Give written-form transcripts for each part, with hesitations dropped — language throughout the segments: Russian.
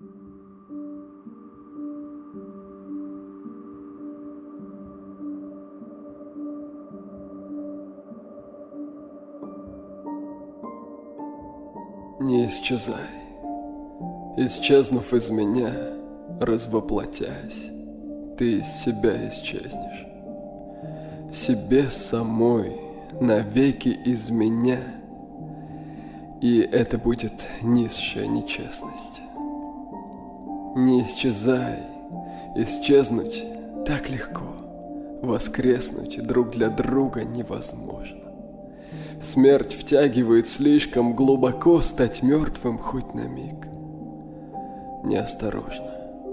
Не исчезай, исчезнув из меня, развоплотясь, ты из себя исчезнешь. Себе самой навеки из меня, и это будет низшая нечестность. Не исчезай, исчезнуть так легко, воскреснуть друг для друга невозможно. Смерть втягивает слишком глубоко, стать мертвым хоть на миг. Неосторожно.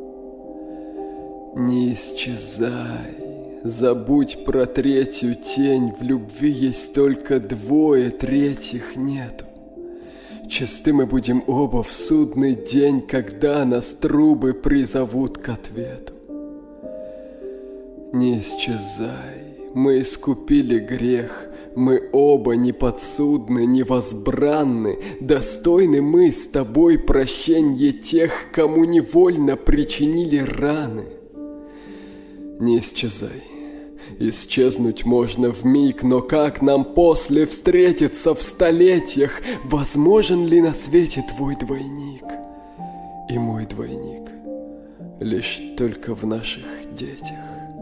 Не исчезай, забудь про третью тень, в любви есть только двое, третьих нету. Чисты мы будем оба в судный день, когда нас трубы призовут к ответу. Не исчезай, мы искупили грех, мы оба неподсудны, невозбранны, достойны мы с тобой прощенья тех, кому невольно причинили раны. Не исчезай, исчезнуть можно вмиг, но как нам после встретиться в столетиях? Возможен ли на свете твой двойник и мой двойник лишь только в наших детях?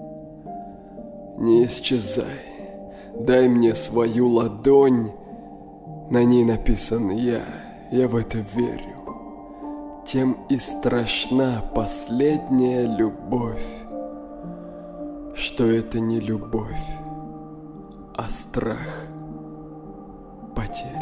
Не исчезай. Дай мне свою ладонь, на ней написан я в это верю. Тем и страшна последняя любовь, что это не любовь, а страх потери.